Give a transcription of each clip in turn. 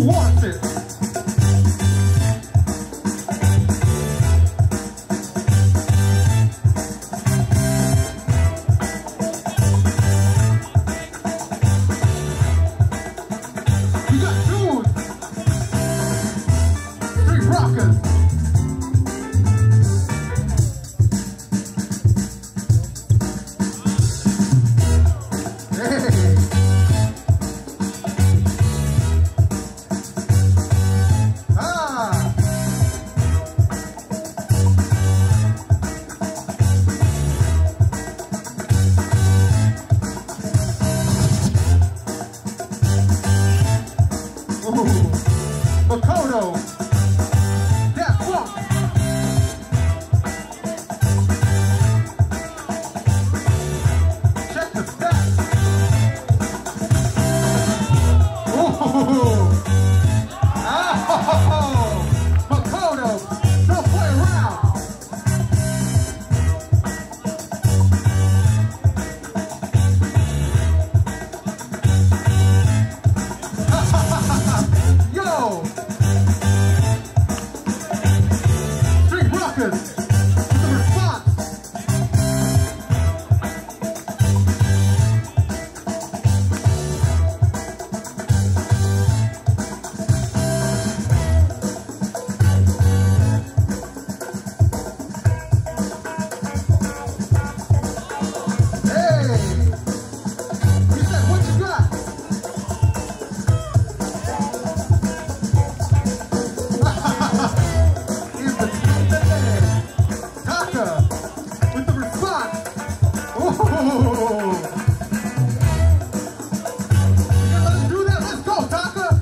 wants it. We got June. Street Rockers. Makoto, that funk. Check the stats. Ooh. Oh, Makoto, don't play around. Yo. With the response. Hey, he said, what you got? He's the Taka with the response. Ooh. You gonna let him do that? Let's go, Taka.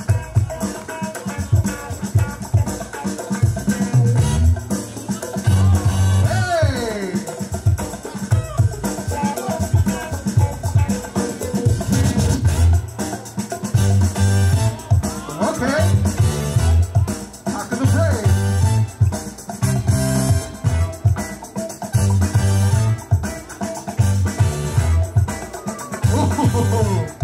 Hey. Okay. Taka the Brave. Oh,